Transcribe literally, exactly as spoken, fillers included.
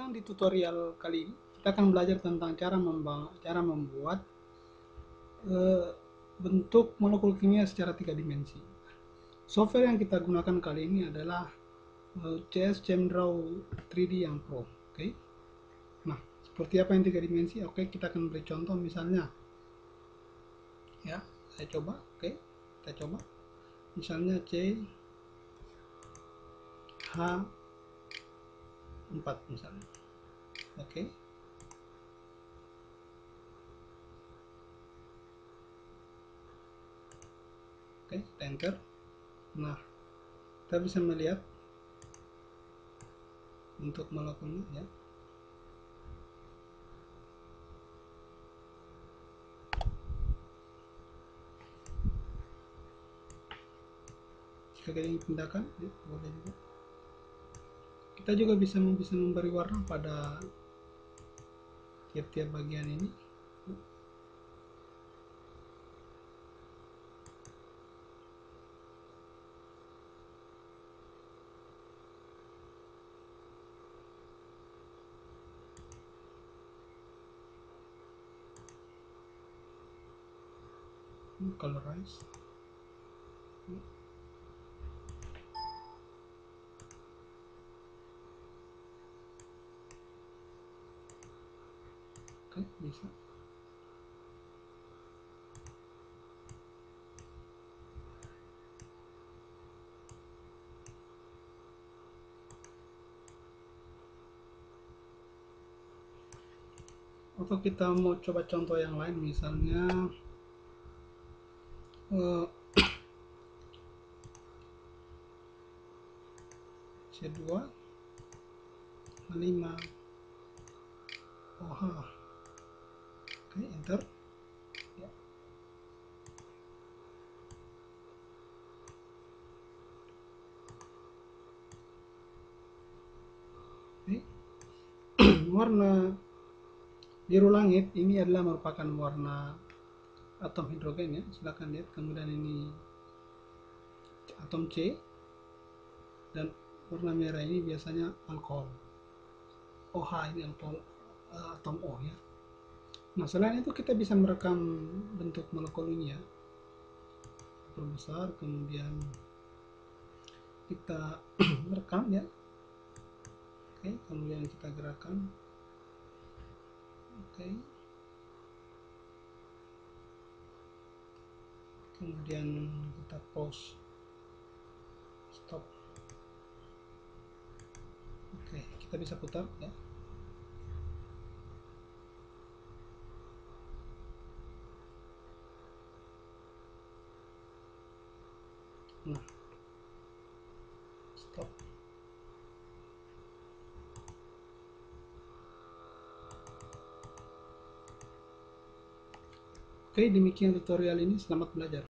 Sekarang di tutorial kali ini kita akan belajar tentang cara memba cara membuat e, bentuk molekul kimia secara tiga dimensi. Software yang kita gunakan kali ini adalah e, C S ChemDraw tiga D yang Pro. Oke. Okay? Nah, seperti apa yang tiga dimensi? Oke, okay, kita akan beri contoh misalnya. Ya, saya coba. Oke, okay, kita coba. Misalnya C H empat misalnya. Oke. Okay. Oke, kita enter. Nah, kita bisa melihat untuk molekulnya ya. Jika ingin pindahkan, ya, boleh juga. Kita juga bisa bisa memberi warna pada tiap-tiap bagian ini. Colorize. Oke, bisa. Atau kita mau coba contoh yang lain, misalnya uh, C dua H lima O H. Oke, enter ya. Oke. Warna biru langit ini adalah merupakan warna atom hidrogen ya, silahkan lihat. Kemudian ini atom C, dan warna merah ini biasanya alkohol. O H ini alkohol, uh, atom O ya. Nah, selain itu kita bisa merekam bentuk molekul ini ya, perbesar, kemudian kita merekam ya. Oke, kemudian kita gerakan. Oke, kemudian kita pause, stop. Oke, kita bisa putar ya. Nah, stop. Oke, demikian tutorial ini. Selamat belajar.